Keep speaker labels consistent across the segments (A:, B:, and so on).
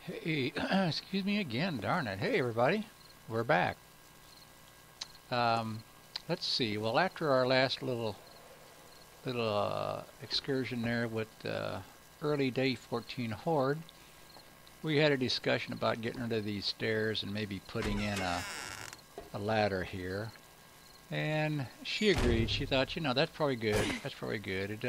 A: Hey, excuse me again, darn it. Hey, everybody, we're back. Um, let's see. Well, after our last little excursion there with early day 14 horde, we had a discussion about getting rid of these stairs and maybe putting in a ladder here. And she agreed. She thought, that's probably good. That's probably good. It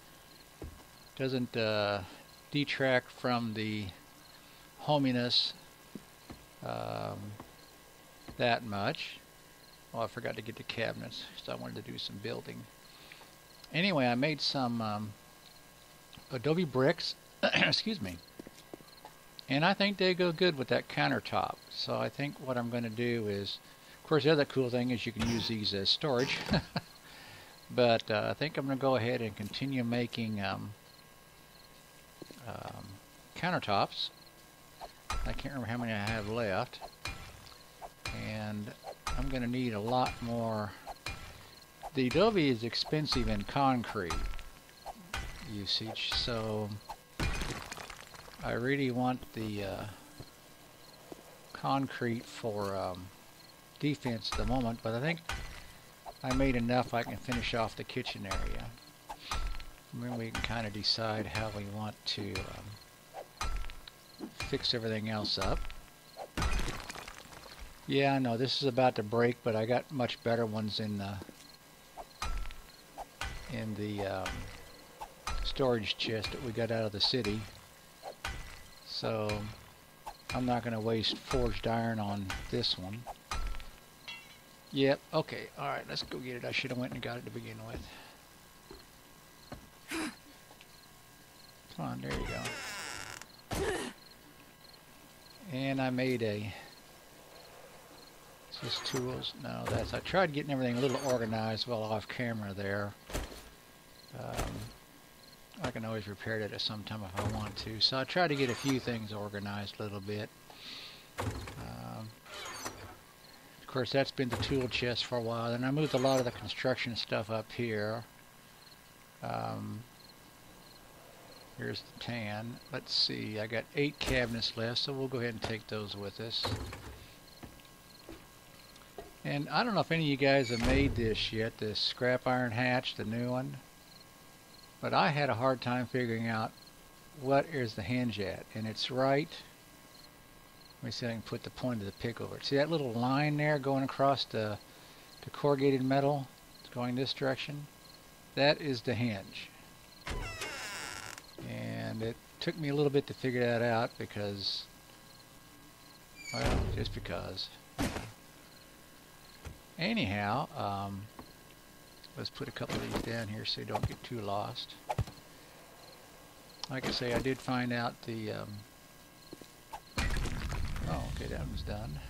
A: doesn't detract from the hominess um, that much. Oh, I forgot to get the cabinets, so I wanted to do some building. Anyway, I made some adobe bricks, excuse me, and I think they go good with that countertop. So I think what I'm going to do is, of course, the other cool thing is you can use these as storage. But I think I'm going to go ahead and continue making countertops. I can't remember how many I have left. And I'm going to need a lot more. The adobe is expensive in concrete usage, so I really want the concrete for defense at the moment, but I think I made enough I can finish off the kitchen area. And then we can kind of decide how we want to fix everything else up. Yeah, I know this is about to break, but I got much better ones in the storage chest that we got out of the city. So I'm not going to waste forged iron on this one. Yep, okay, alright, let's go get it. I should have went and got it to begin with. Come on, there you go. And I made a... Is this tools? No, that's... I tried getting everything a little organized while off camera there. I can always repair that at some time if I want to. So I tried to get a few things organized a little bit. Of course, that's been the tool chest for a while. And I moved a lot of the construction stuff up here. Here's the tan. Let's see, I got 8 cabinets left, so we'll go ahead and take those with us. And I don't know if any of you guys have made this yet, this scrap iron hatch, the new one. But I had a hard time figuring out what is the hinge at. And it's right... Let me see if I can put the point of the pick over it. See that little line there going across the corrugated metal? It's going this direction. That is the hinge. And it took me a little bit to figure that out because, well, just because. Anyhow, let's put a couple of these down here so you don't get too lost. Like I say, I did find out the... oh, okay, that one's done.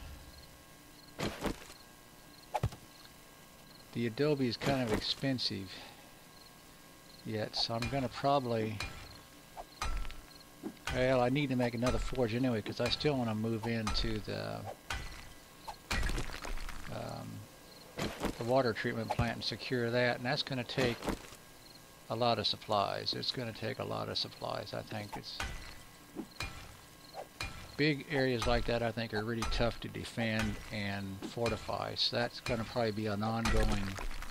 A: The adobe is kind of expensive yet, so I'm going to probably... Well, I need to make another forge anyway because I still want to move into the water treatment plant and secure that, and that's going to take a lot of supplies. It's going to take a lot of supplies. I think it's big areas like that. I think are really tough to defend and fortify. So that's going to probably be an ongoing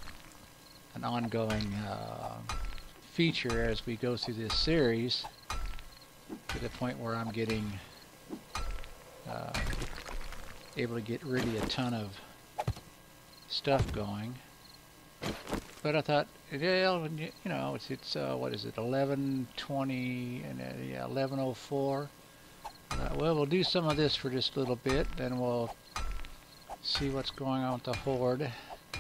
A: feature as we go through this series, to the point where I'm getting able to get really a ton of stuff going. But I thought, well, you know, it's what is it, 11:20 and yeah, 11:04. Well, we'll do some of this for just a little bit, then we'll see what's going on with the horde.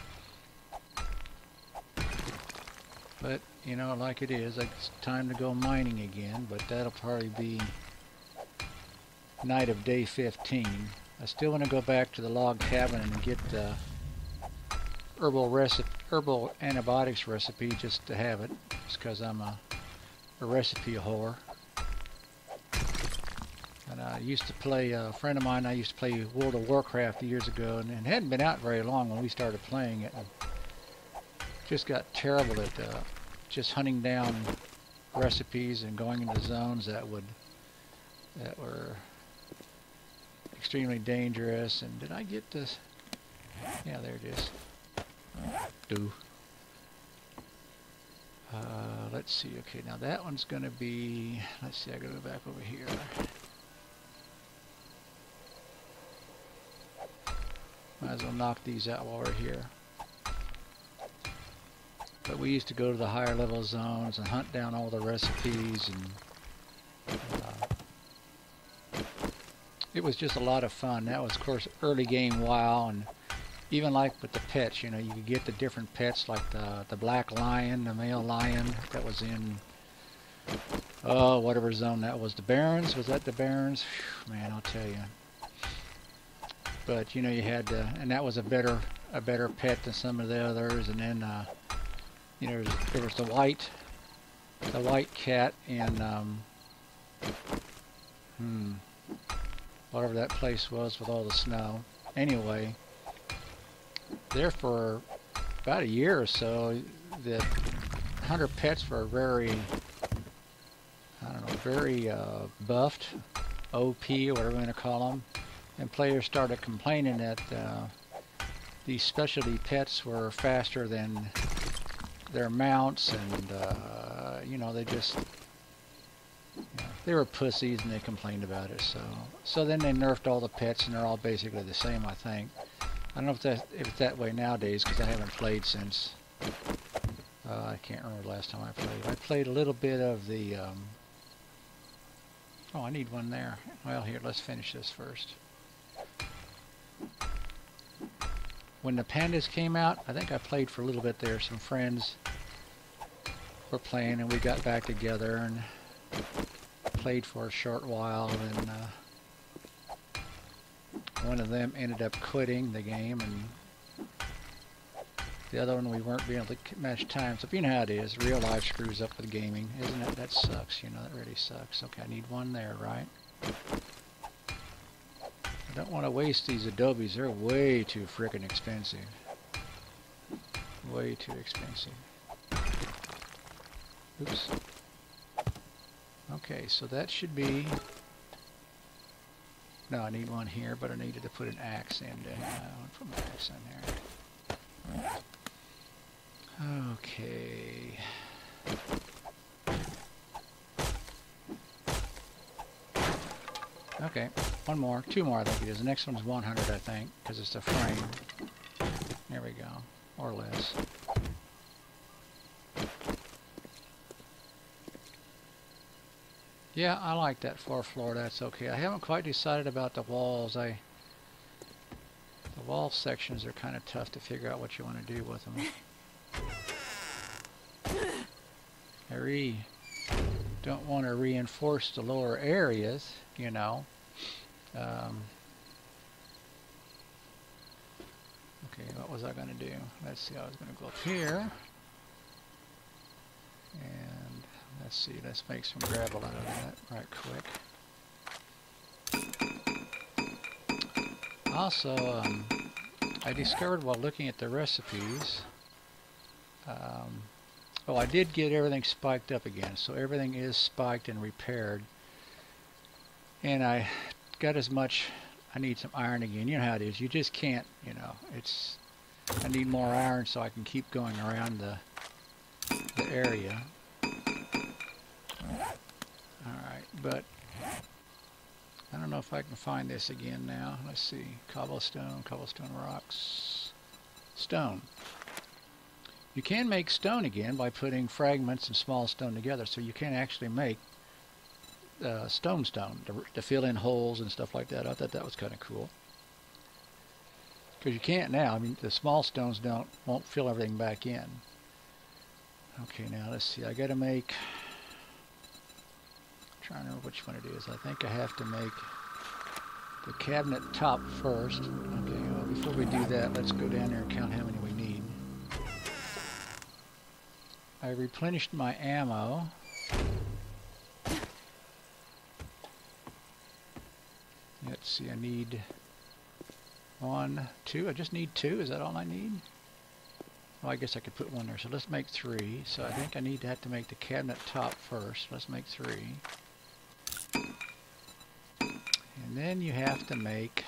A: But you know, like it is, like it's time to go mining again. But that'll probably be night of day 15. I still want to go back to the log cabin and get the herbal antibiotics recipe just to have it, just because I'm a recipe whore. And I used to play, a friend of mine, I used to play World of Warcraft years ago, and it hadn't been out very long when we started playing it. And just got terrible at just hunting down recipes and going into zones that were extremely dangerous. And did I get this? Yeah, there it is. Do. Let's see. Okay, now that one's going to be. Let's see. I got to go back over here. Might as well knock these out while we're here. But we used to go to the higher level zones and hunt down all the recipes, and it was just a lot of fun. That was, of course, early game WoW, and even like with the pets, you know, you could get the different pets like the black lion, the male lion that was in, oh, whatever zone that was. The Barrens, was that the Barrens? Whew, man, I'll tell you. But you know, you had, and that was a better pet than some of the others. And then, you know, there was the white cat in, whatever that place was with all the snow. Anyway, there for about a year or so, the hunter pets were very, I don't know, very buffed, OP, or whatever we're going to call them. And players started complaining that these specialty pets were faster than their mounts, and you know, they just, you know, they were pussies, and they complained about it. So then they nerfed all the pets, and they're all basically the same, I think. I don't know if it's that way nowadays, because I haven't played since I can't remember the last time I played. I played a little bit of the oh, I need one there. Well, here, let's finish this first. When the pandas came out, I think I played for a little bit there. Some friends were playing, and we got back together and played for a short while. And one of them ended up quitting the game, and the other one we weren't being able to match time. So you know how it is. Real life screws up with gaming, isn't it? That sucks. You know, that really sucks. Okay, I need one there, right? I don't want to waste these adobes. They're way too frickin' expensive. Way too expensive. Oops. Okay, so that should be... No, I need one here, but I needed to put an axe in. I'll put my axe in there. Okay. Okay, one more, two more I think it is. The next one's 100 I think, because it's a frame. There we go, or less. Yeah, I like that 4th floor, that's okay. I haven't quite decided about the walls. The wall sections are kind of tough to figure out what you want to do with them. I don't want to reinforce the lower areas, you know. Okay, what was I going to do? Let's see, I was going to go up here. And let's see, let's make some gravel out of that right quick. Also, I discovered while looking at the recipes, oh, I did get everything spiked up again, so everything is spiked and repaired. And I got as much, I need some iron again. You know how it is, you just can't, you know, it's, I need more iron so I can keep going around the area. Alright, but I don't know if I can find this again now. Let's see, cobblestone rocks, stone. You can make stone again by putting fragments and small stone together, so you can actually make stone to fill in holes and stuff like that. I thought that was kind of cool, because you can't now. I mean, the small stones won't fill everything back in. Okay, now let's see. I got to make. I'm trying to remember which one it is. I think I have to make the cabinet top first. Okay, well, before we do that, let's go down there and count how many we need. I replenished my ammo. Let's see, I need 1, 2. I just need 2. Is that all I need? Well, I guess I could put 1 there. So let's make 3. So I think I have to make the cabinet top first. Let's make 3. And then you have to make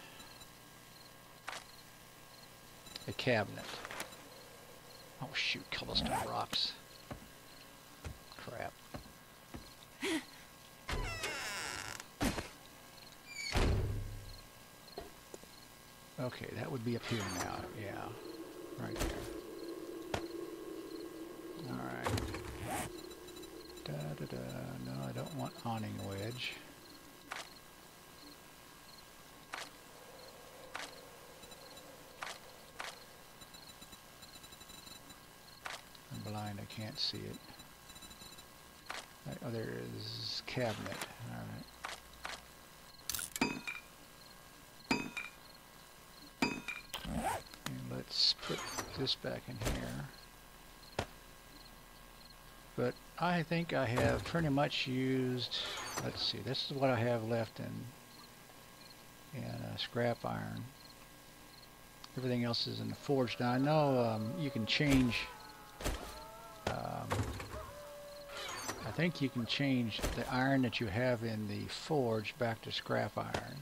A: a cabinet. Oh shoot, cobblestone rocks. Crap. Okay, that would be up here now. Yeah, right there. Alright. Da-da-da. No, I don't want awning wedge. I'm blind, I can't see it. Oh, there is cabinet. Alright. Let's put this back in here. But I think I have pretty much used, let's see, this is what I have left in scrap iron. Everything else is in the forge. Now I know you can change, I think you can change the iron that you have in the forge back to scrap iron.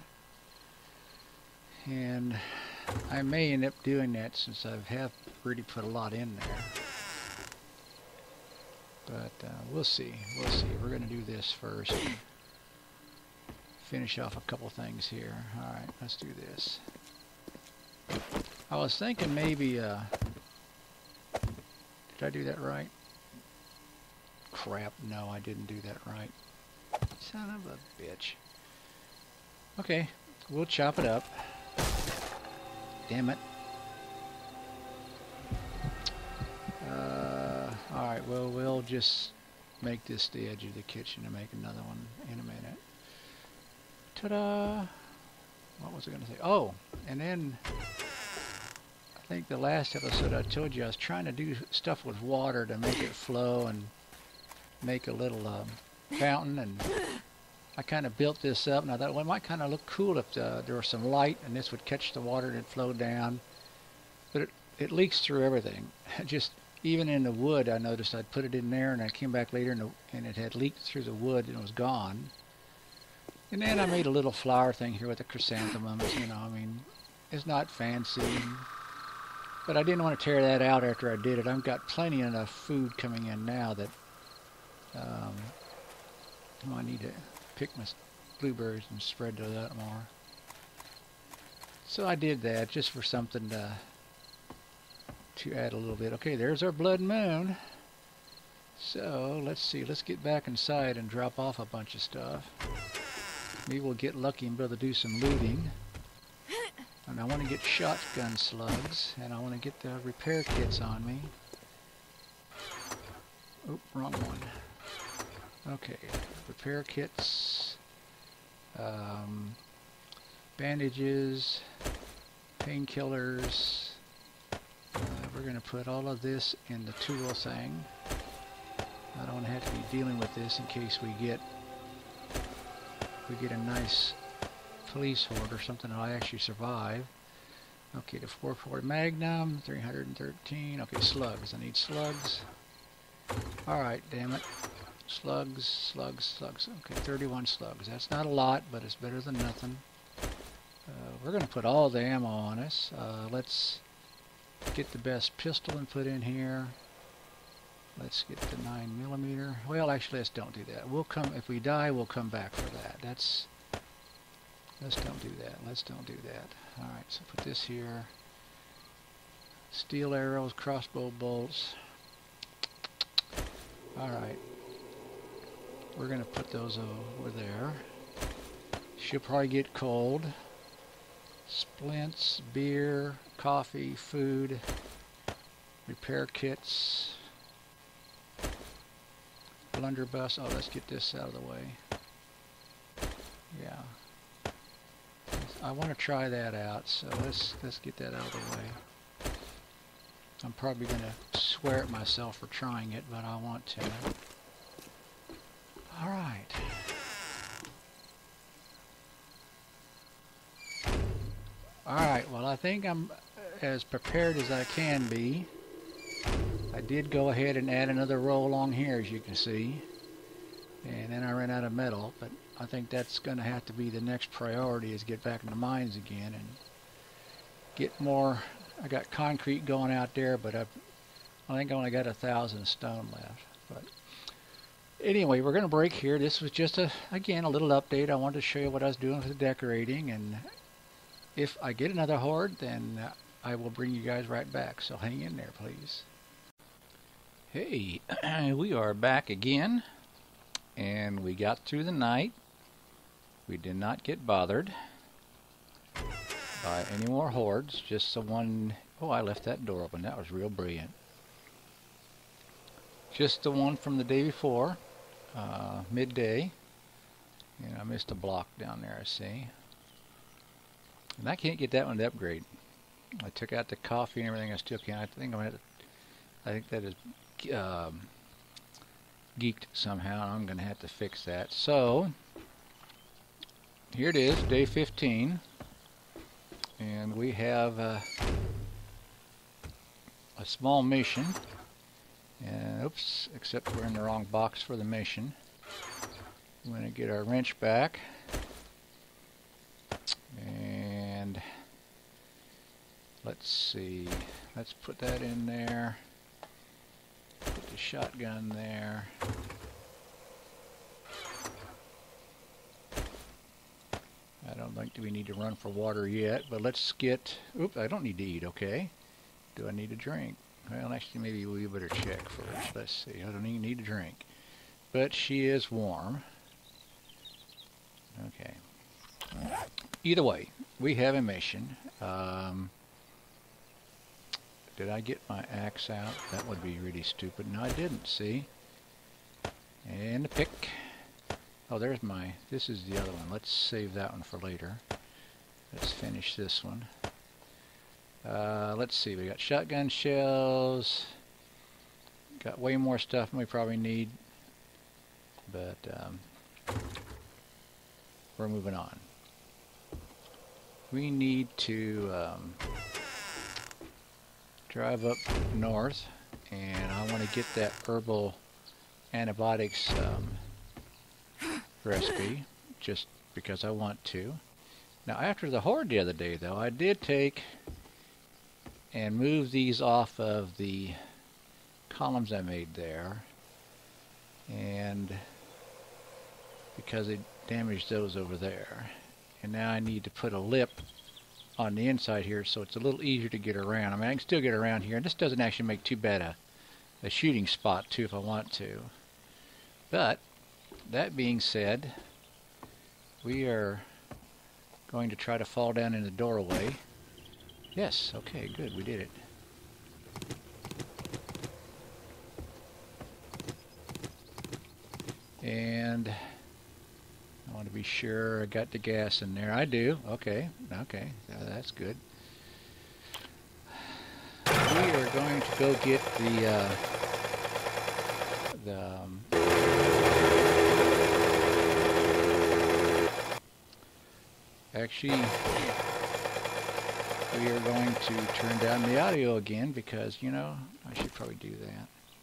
A: And I may end up doing that since I have really put a lot in there. But we'll see. We'll see. We're going to do this first. Finish off a couple things here. Alright, let's do this. I was thinking maybe... did I do that right? Crap, no, I didn't do that right. Son of a bitch. Okay, we'll chop it up. Damn it. Alright, well, we'll just make this the edge of the kitchen and make another one in a minute. Ta-da! What was I going to say? Oh, and then I think the last episode I told you I was trying to do stuff with water to make it flow and make a little fountain, and I kind of built this up, and I thought, well, it might kind of look cool if there was some light and this would catch the water and it'd flow down. But it leaks through everything. Just even in the wood, I noticed I'd put it in there, and I came back later and it had leaked through the wood and it was gone. And then I made a little flower thing here with the chrysanthemums, you know, I mean, it's not fancy. But I didn't want to tear that out after I did it. I've got plenty enough food coming in now that I need to pick my blueberries and spread those out more. So I did that just for something to add a little bit. Okay, there's our blood moon. So let's see, let's get back inside and drop off a bunch of stuff. Maybe we'll get lucky and be able to do some looting. And I want to get shotgun slugs, and I want to get the repair kits on me. Oop, wrong one. Okay, repair kits, bandages, painkillers. We're going to put all of this in the tool thing. I don't have to be dealing with this in case we get a nice police horde or something that I actually survive. Okay, the 440 Magnum, 313. Okay, slugs. I need slugs. Alright, damn it. Slugs, slugs, slugs. Okay, 31 slugs. That's not a lot, but it's better than nothing. We're going to put all the ammo on us. Let's get the best pistol and put in here. Let's get the 9mm. Well, actually, let's don't do that. We'll come, if we die, we'll come back for that. Let's don't do that. Let's don't do that. Alright, so put this here. Steel arrows, crossbow bolts. Alright. We're going to put those over there. She'll probably get cold. Splints, beer, coffee, food, repair kits, blunderbuss. Oh, let's get this out of the way. Yeah. I want to try that out, so let's get that out of the way. I'm probably going to swear at myself for trying it, but I want to. Alright. Alright, well, I think I'm as prepared as I can be. I did go ahead and add another row along here, as you can see. And then I ran out of metal, but I think that's going to have to be the next priority, is get back in the mines again and get more. I got concrete going out there, but I think I only got 1,000 stone left. But anyway, we're going to break here. This was just again a little update. I wanted to show you what I was doing with the decorating, and if I get another horde, then I will bring you guys right back. So hang in there, please. Hey, we are back again, and we got through the night. We did not get bothered by any more hordes, just the one. Oh, I left that door open. That was real brilliant. Just the one from the day before, midday. And I missed a block down there, I see. And I can't get that one to upgrade. I took out the coffee and everything. I still can't. I think I'm gonna have to, I think that is geeked somehow, and I'm going to have to fix that. So here it is, day 15, and we have a small mission. And oops, except we're in the wrong box for the mission. We're going to get our wrench back, and let's see, let's put that in there. Put the shotgun there. I don't think we need to run for water yet, but let's get, oops, I don't need to eat, okay. Do I need a drink? Well, actually, maybe we better check first. Let's see, I don't even need a drink. But she is warm. Okay. Either way, we have a mission. Did I get my axe out? That would be really stupid. No, I didn't, see? And the pick. Oh, there's my, this is the other one. Let's save that one for later. Let's finish this one. Let's see, we got shotgun shells. Got way more stuff than we probably need. But we're moving on. We need to drive up north, and I want to get that herbal antibiotics recipe, just because I want to. Now, after the horde the other day, though, I did take and move these off of the columns I made there, and because it damaged those over there. And now I need to put a lip on the inside here, so it's a little easier to get around. I mean, I can still get around here, and this doesn't actually make too bad a shooting spot too if I want to. But that being said, we are going to try to fall down in the doorway. Yes, okay, good, we did it. And I want to be sure I got the gas in there. I do. Okay. Okay. That's good. We are going to go get actually, we are going to turn down the audio again because, you know, I should probably do that.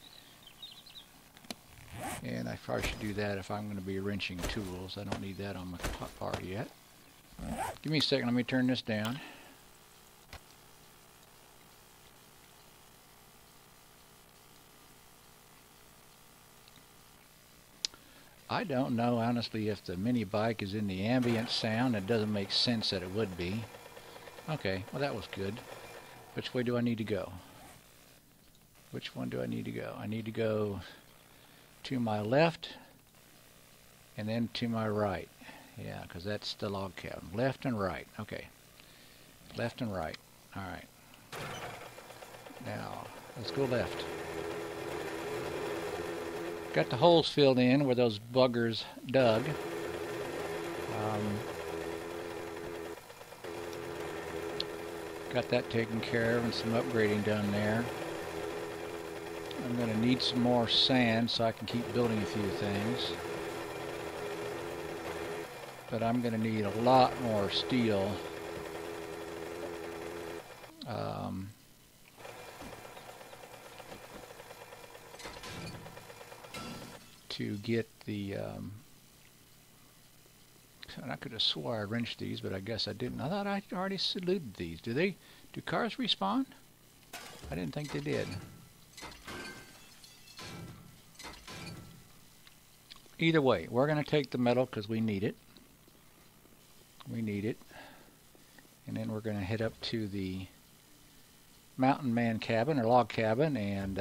A: And I probably should do that if I'm going to be wrenching tools. I don't need that on my car yet. Give me a second, let me turn this down. I don't know, honestly, if the mini bike is in the ambient sound. It doesn't make sense that it would be. Okay, well that was good. Which way do I need to go? Which one do I need to go? I need to go to my left and then to my right. Yeah, because that's the log cabin. Left and right. Okay. Left and right. Alright. Now, let's go left. Got the holes filled in where those buggers dug. Got that taken care of and some upgrading done there. I'm going to need some more sand so I can keep building a few things. But I'm going to need a lot more steel. To get the And I could have swore I wrenched these, but I guess I didn't. I thought I already saluted these. Do cars respawn? I didn't think they did. Either way, we're going to take the metal because we need it. We need it. And then we're going to head up to the mountain man cabin or log cabin and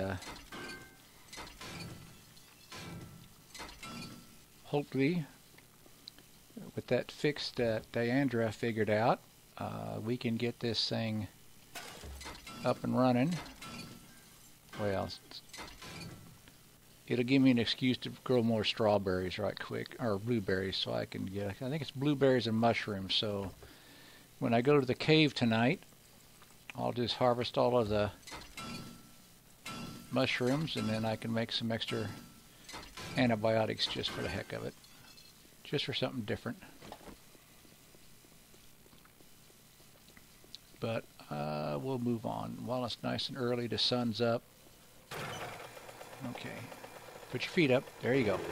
A: hopefully with that fix that Diandra figured out, we can get this thing up and running. Well, it'll give me an excuse to grow more strawberries right quick, or blueberries, so I can get, I think it's blueberries and mushrooms. So when I go to the cave tonight, I'll just harvest all of the mushrooms, and then I can make some extra antibiotics just for the heck of it. Just for something different. But we'll move on. While it's nice and early, the sun's up. Okay. Put your feet up. There you go.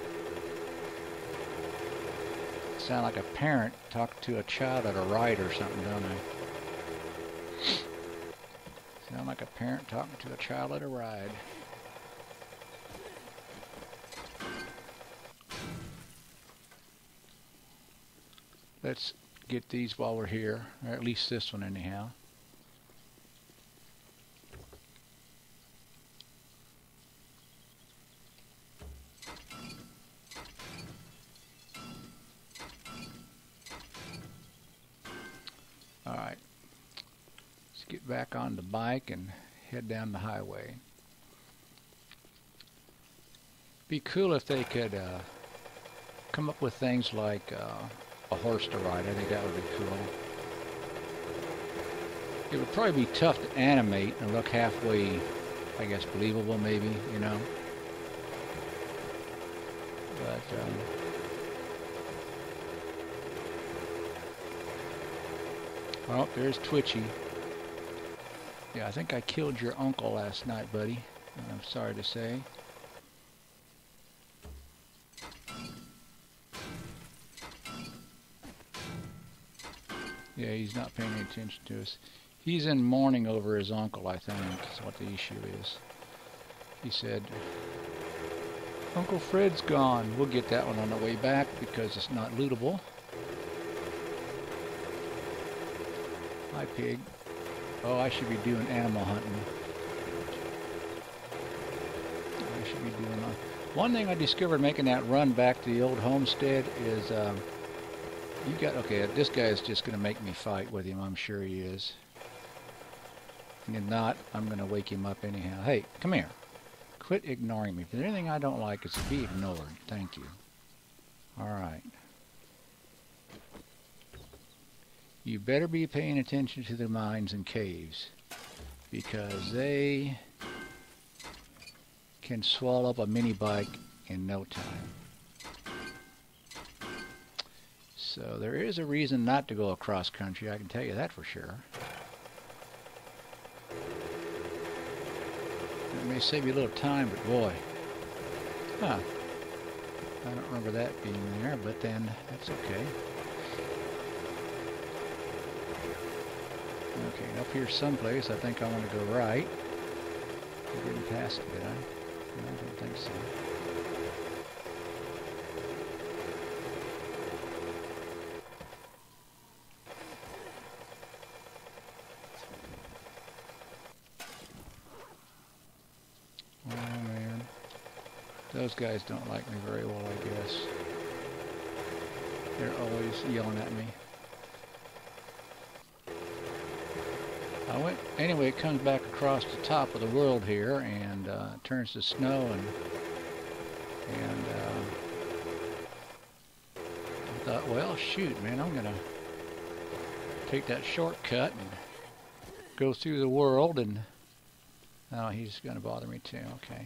A: Sound like a parent talking to a child at a ride or something, don't I? Sound like a parent talking to a child at a ride. Let's get these while we're here, or at least this one anyhow. Alright, let's get back on the bike and head down the highway. Be cool if they could come up with things like a horse to ride. I think that would be cool. It would probably be tough to animate and look halfway, I guess, believable maybe, you know. But oh, there's Twitchy. Yeah, I think I killed your uncle last night, buddy. I'm sorry to say. Yeah, he's not paying any attention to us. He's in mourning over his uncle, I think, is what the issue is. He said, Uncle Fred's gone. We'll get that one on the way back because it's not lootable. Hi, pig. Oh, I should be doing animal hunting. I should be doing that. One thing I discovered making that run back to the old homestead is, you got, okay, this guy is just going to make me fight with him. I'm sure he is. And if not, I'm going to wake him up anyhow. Hey, come here. Quit ignoring me. If there's anything I don't like, it's to be ignored. Thank you. Alright. You better be paying attention to the mines and caves, because they can swallow up a mini bike in no time. So there is a reason not to go across country, I can tell you that for sure. It may save you a little time, but boy. Huh. I don't remember that being there, but then that's okay. Okay, up here someplace, I think I want to go right. I didn't pass it, did I? No, I don't think so. Oh man, those guys don't like me very well, I guess. They're always yelling at me. Anyway, it comes back across the top of the world here and turns to snow, and I thought, well, shoot, man, I'm gonna take that shortcut and go through the world, and oh, he's gonna bother me too. Okay.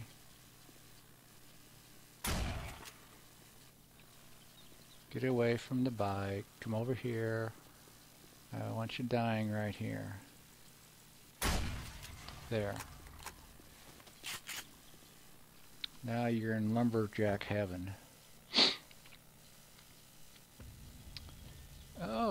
A: Get away from the bike. Come over here. I want you dying right here. There. Now you're in lumberjack heaven.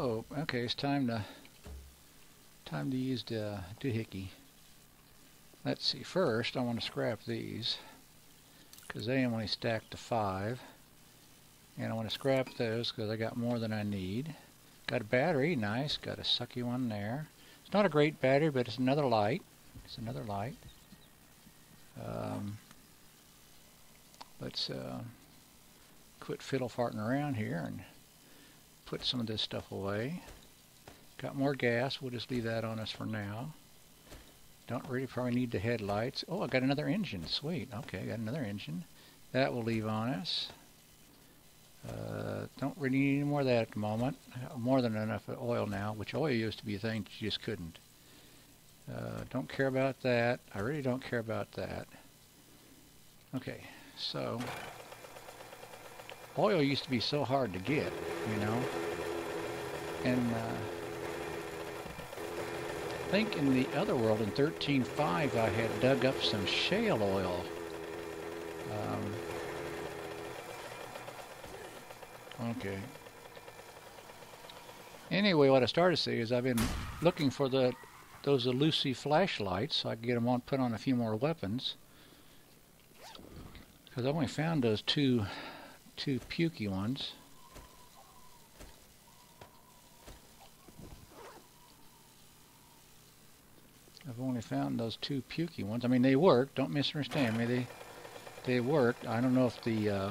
A: So, okay, it's time to use the doohickey. Let's see. First, I want to scrap these because they only stack to 5, and I want to scrap those because I got more than I need. Got a battery, nice. Got a sucky one there. It's not a great battery, but it's another light. It's another light. Let's quit fiddle farting around here and put some of this stuff away. Got more gas. We'll just leave that on us for now. Don't really probably need the headlights. Oh, I got another engine. Sweet. Okay, got another engine. That will leave on us. Don't really need any more of that at the moment. More than enough oil now, which oil used to be a thing you just couldn't. Don't care about that. I really don't care about that. Okay, so oil used to be so hard to get, you know. And I think in the other world, in 13.5, I had dug up some shale oil. Okay. Anyway, what I started to say is I've been looking for those Elusi flashlights so I can get them on, put on a few more weapons. Because I only found those two pukey ones. I've only found those 2 pukey ones. I mean, they work. Don't misunderstand me. They worked. I don't know if the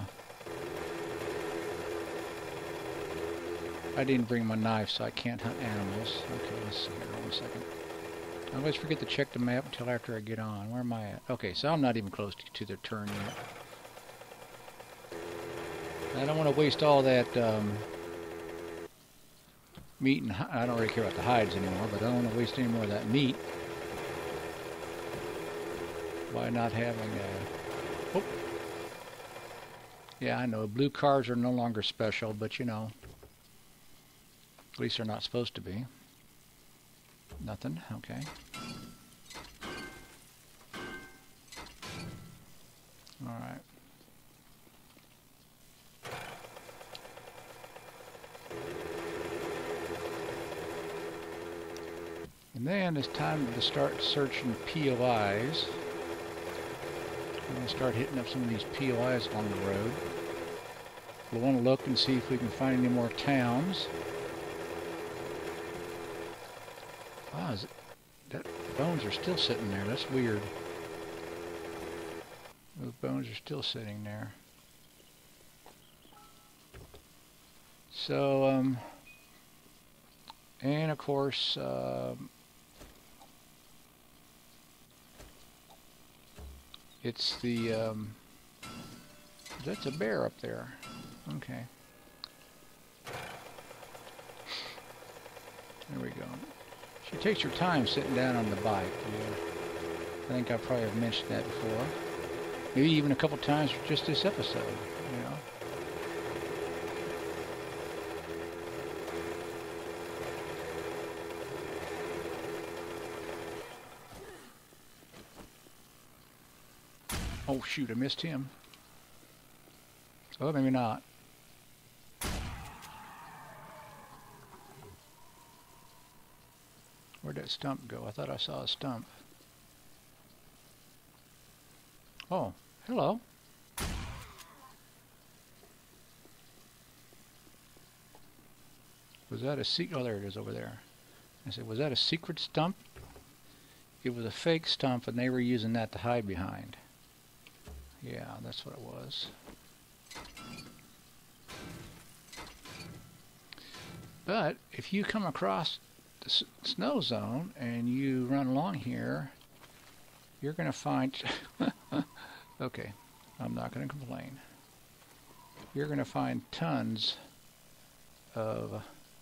A: I didn't bring my knife, so I can't hunt animals. Okay, let's see here. 1 second. I always forget to check the map until after I get on. Where am I at? Okay, so I'm not even close to the turn yet. I don't want to waste all that meat, and I don't really care about the hides anymore, but I don't want to waste any more of that meat by not having a... Oh. Yeah, I know, blue cars are no longer special, but you know, at least they're not supposed to be. Nothing, okay. Alright. And then it's time to start searching POIs. I'm going to start hitting up some of these POIs along the road. We'll want to look and see if we can find any more towns. Wow, that bones are still sitting there. That's weird. Those bones are still sitting there. So, and of course, it's the, that's a bear up there. Okay. There we go. She takes her time sitting down on the bike. Yeah. I think I probably have mentioned that before. Maybe even a couple times for just this episode, you know. Oh shoot, I missed him. Oh, maybe not. Where'd that stump go? I thought I saw a stump. Oh, hello. Was that a secret? Oh, there it is over there. I said, was that a secret stump? It was a fake stump, and they were using that to hide behind. Yeah, that's what it was. But if you come across the snow zone and you run along here, you're going to find... Okay, I'm not going to complain. You're going to find tons of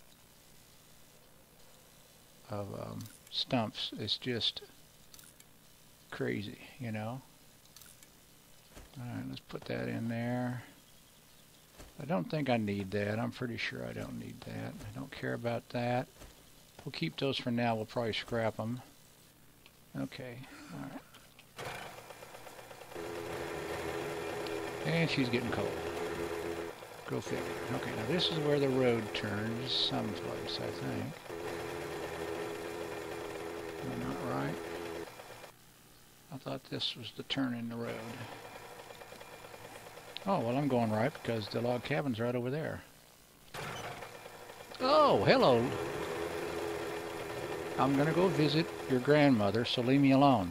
A: stumps. It's just crazy, you know. Alright, let's put that in there. I don't think I need that. I'm pretty sure I don't need that. I don't care about that. We'll keep those for now. We'll probably scrap them. Okay, alright. And she's getting cold. Go figure. Okay, now this is where the road turns someplace, I think. Am I not right? I thought this was the turn in the road. Oh, well, I'm going right because the log cabin's right over there. Oh, hello. I'm going to go visit your grandmother, so leave me alone.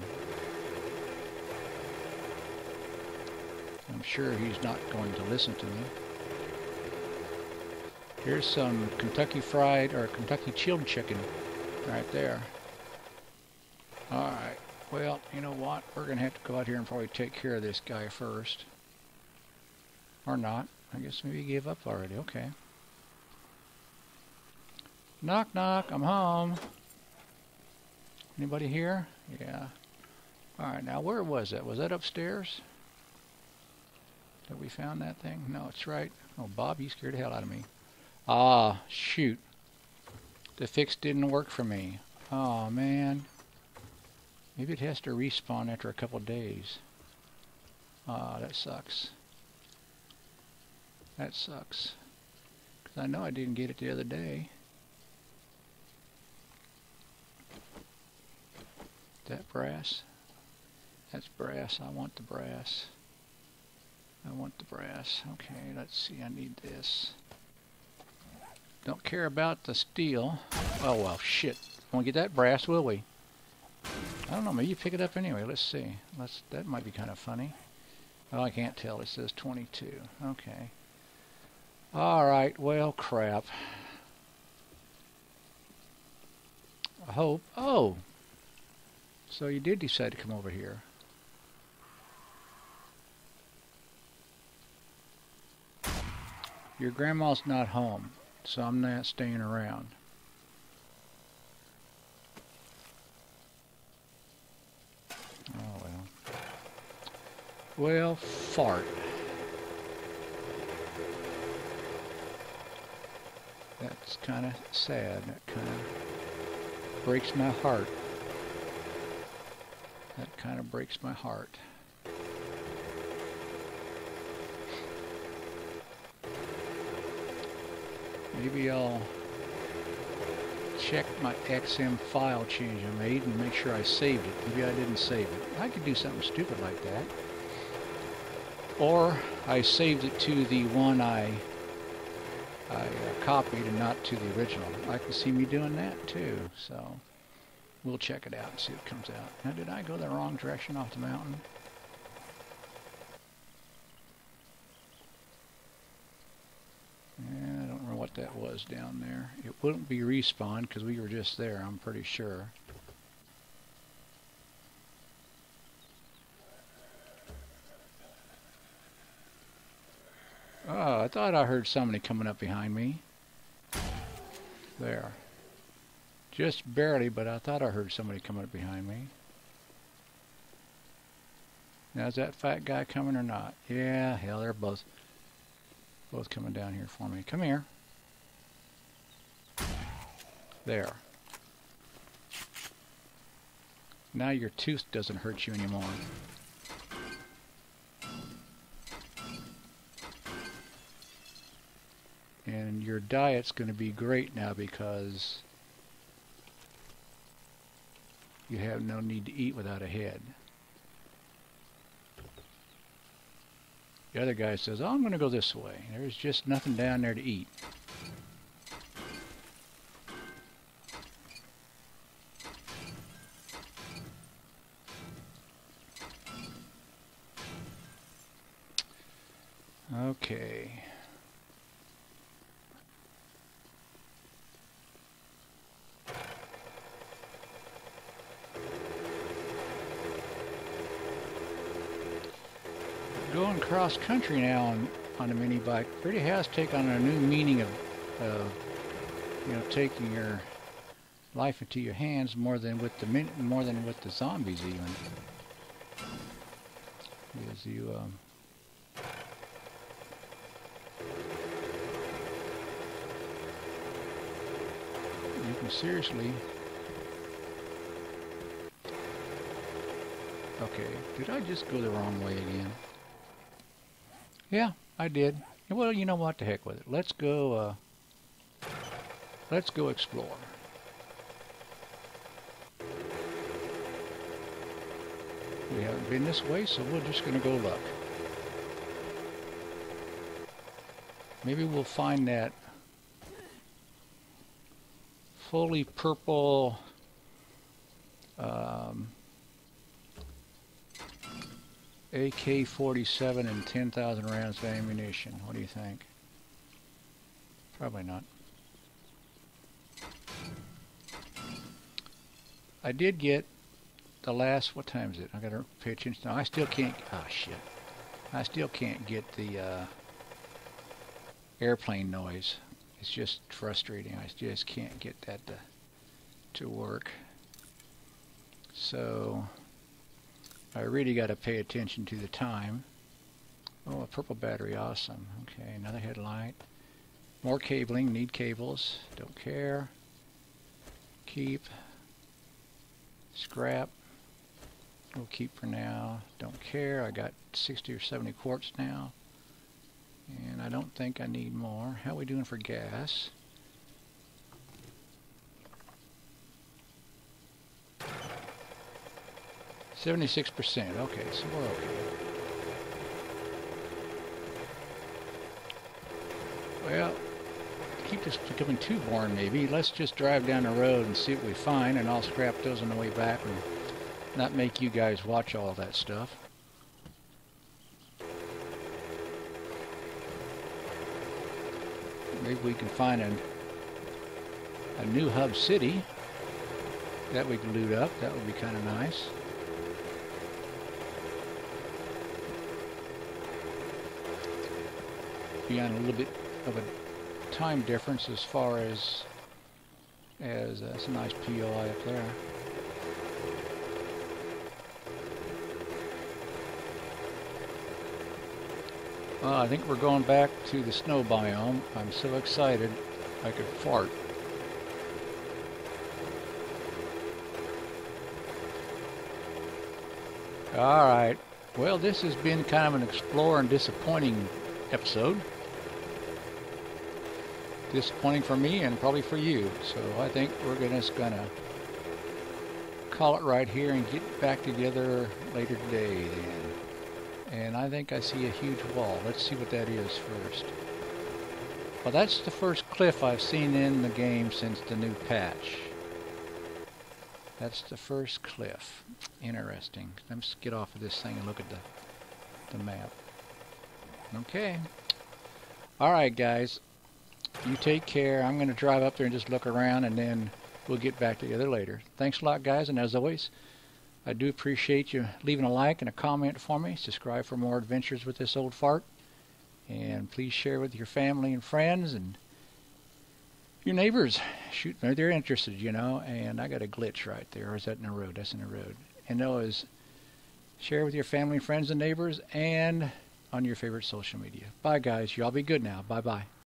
A: I'm sure he's not going to listen to me. Here's some Kentucky fried or Kentucky chilled chicken right there. Alright, well, you know what? We're going to have to go out here and probably take care of this guy first. Or not. I guess maybe he gave up already. Okay. Knock, knock. I'm home. Anybody here? Yeah. Alright, now where was that? Was that upstairs? That we found that thing? No, it's right. Oh, Bob, you scared the hell out of me. Ah, shoot. The fix didn't work for me. Oh, man. Maybe it has to respawn after a couple days. Ah, that sucks. That sucks. Because I know I didn't get it the other day. That brass? That's brass. I want the brass. I want the brass. Okay, let's see. I need this. Don't care about the steel. Oh, well, shit. Won't get that brass, will we? I don't know. Maybe you pick it up anyway. Let's see. That might be kind of funny. Oh, I can't tell. It says 22. Okay. Alright, well, crap. I hope. Oh! So you did decide to come over here. Your grandma's not home, so I'm not staying around. Oh, well. Well, fart. That's kind of sad. That kind of breaks my heart. That kind of breaks my heart. Maybe I'll check my XM file change I made and make sure I saved it. Maybe I didn't save it. I could do something stupid like that. Or I saved it to the one I copied and not to the original. I can see me doing that too, so we'll check it out and see what comes out. Now, did I go the wrong direction off the mountain? Yeah, I don't remember what that was down there. It wouldn't be respawn because we were just there, I'm pretty sure. Oh, I thought I heard somebody coming up behind me. There. Just barely, but I thought I heard somebody coming up behind me. Now, is that fat guy coming or not? Yeah, hell, they're both coming down here for me. Come here. There. Now your tooth doesn't hurt you anymore. And your diet's going to be great now because you have no need to eat without a head. The other guy says, oh, I'm going to go this way. There's just nothing down there to eat. Okay. Going cross country now on a mini bike really has taken on a new meaning of taking your life into your hands more than with the zombies even. Because you can seriously. Okay, did I just go the wrong way again? Yeah, I did. Well, you know what? The heck with it. Let's go explore. We haven't been this way, so we're just going to go look. Maybe we'll find that fully purple AK-47 and 10,000 rounds of ammunition. What do you think? Probably not. I did get the last, what time is it? I gotta pay attention. No, I still can't, oh shit. I still can't get the airplane noise. It's just frustrating. I just can't get that to work. So I really got to pay attention to the time. Oh, a purple battery, awesome. Okay, another headlight. More cabling, need cables. Don't care. Keep. Scrap. We'll keep for now. Don't care. I got 60 or 70 quarts now. And I don't think I need more. How are we doing for gas? $76%. Okay, so we're okay. Well, keep this becoming too boring maybe. Let's just drive down the road and see what we find, and I'll scrap those on the way back and not make you guys watch all that stuff. Maybe we can find a new hub city that we can loot up. That would be kind of nice. Be on a little bit of a time difference as far as that's a nice POI up there. Well, I think we're going back to the snow biome. I'm so excited I could fart. Alright, well this has been kind of an explore and disappointing episode. Disappointing for me and probably for you. So I think we're just gonna call it right here and get back together later today then. And I think I see a huge wall. Let's see what that is first. Well, that's the first cliff I've seen in the game since the new patch. That's the first cliff. Interesting. Let's get off of this thing and look at the map. Okay. Alright guys. You take care. I'm going to drive up there and just look around, and then we'll get back together later. Thanks a lot guys, and as always, I do appreciate you leaving a like and a comment for me. Subscribe for more adventures with this old fart. And please share with your family and friends and your neighbors. Shoot, maybe they're interested, you know. And I got a glitch right there. Or is that in the road? That's in the road. And always share with your family, friends, and neighbors, and on your favorite social media. Bye, guys. Y'all be good now. Bye-bye.